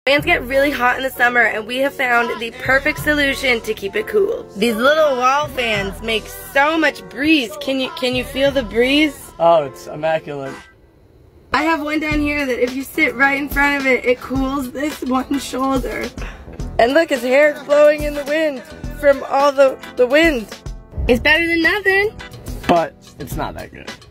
Fans get really hot in the summer, and we have found the perfect solution to keep it cool. These little wall fans make so much breeze. Can you feel the breeze? Oh, it's immaculate. I have one down here that if you sit right in front of it, it cools this one shoulder. And look, his hair is blowing in the wind from all the wind. It's better than nothing. But it's not that good.